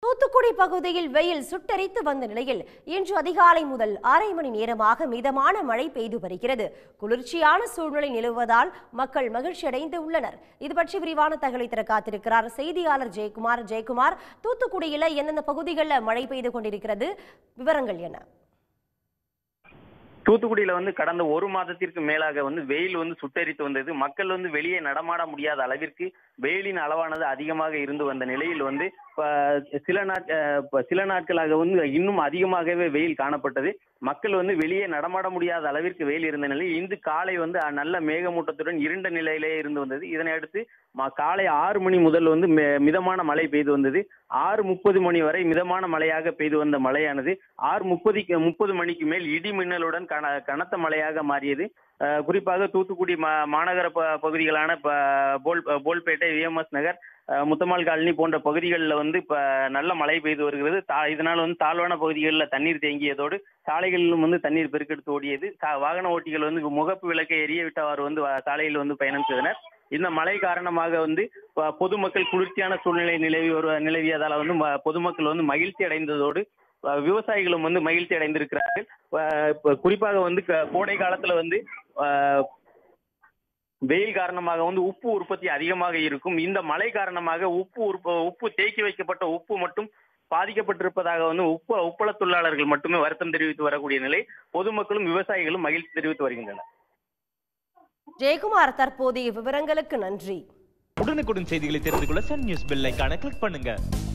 தூத்துக்குடி பகுதியில் வெயில் சுட்டெரித்து வந்த நிலையில் இன்று அதிகாலை முதல் அரை மணி நேரமாக மிதமான மழை பெய்து வருகிறது. குளிர்ச்சியான சூழ்நிலை நிலவுவதால் மக்கள் மகிழ்ச்சி அடைந்து உள்ளனர். இது பற்றி விரிவான தகவலை தர காத்திருக்கிறார் செய்தியாளர் ஜெயக்குமார். தூத்துக்குடியில் எந்தெந்த பகுதிகளில் மழை பெய்து கொண்டிருக்கிறது, விவரங்கள் என்ன? தூத்துக்குடியில கடந்த ஒரு மாதத்திற்கு மேலாக வெயில் சுட்டெரித்து வந்தது. மக்கள் வெளியே நடமாட முடியாத அளவிற்கு வெயிலின் அளவானது அதிகமாக இருந்து வந்த நிலையில் சில நாட்களாக இன்னும் அதிகமாகவே வெயில் காணப்பட்டது. மக்கள் வெளியே நடமாட முடியாத அளவிற்கு வெயில் இருந்த நிலையில் இன்று காலை நல்ல மேகமூட்டத்துடன் இருண்ட நிலையிலே இருந்து வந்தது. இதனை அடுத்து காலை 6 மணி முதல் மிதமான மழை பெய்து வந்தது. 6:30 மணி வரை மிதமான மழையாக பெய்து வந்த மழையானது 6:30 மணிக்கு மேல் இடி மின்னலுடன் கனத்த மழையாக மாறியது. குறிப்பாக தூத்துக்குடி மாநகர பகுதிகளான போல்பேட்டை, விஎம்எஸ் நகர், முத்தம்மாள் காலனி போன்ற பகுதிகளில் இப்ப நல்ல மழை பெய்து வருகிறது. இதனால் தாழ்வான பகுதிகளில் தண்ணீர் தேங்கியதோடு சாலைகளிலும் தண்ணீர் பெருக்கெடுத்து ஓடியது. வாகன ஓட்டிகள் முகப்பு விளக்கை எரிய விட்டவாறு சாலையில் பயணம் செய்தனர். இந்த மழை காரணமாக பொதுமக்கள் குளிர்ச்சியான சூழ்நிலை நிலவியதால பொதுமக்கள் மகிழ்ச்சி அடைந்ததோடு விவசாயிகளும் மகிழ்ச்சி அடைந்திருக்கிறார்கள். குறிப்பாக கோடை காலத்துல வெயில் காரணமாக உப்பு உற்பத்தி அதிகமாக இருக்கும். இந்த மழை காரணமாக உப்பு தேக்கி வைக்கப்பட்ட உப்பு மட்டும் பாதிக்கப்பட்டிருப்பதாக உப்பள தொழிலாளர்கள் மட்டுமே வருத்தம் தெரிவித்து வரக்கூடிய நிலை. பொதுமக்களும் விவசாயிகளும் மகிழ்ச்சி தெரிவித்து வருகின்றனர். ஜெயக்குமார், தற்போதைய விவரங்களுக்கு நன்றி. உடனுக்குடன் செய்திகளை தெரிந்து கொள்ள சன் நியூஸ் பெல் ஐகானை கிளிக் பண்ணுங்க.